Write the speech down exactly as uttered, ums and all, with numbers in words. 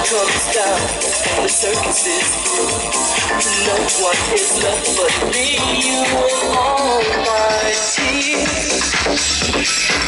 comes down and the circus is through. No one is left but me, you and all my tears.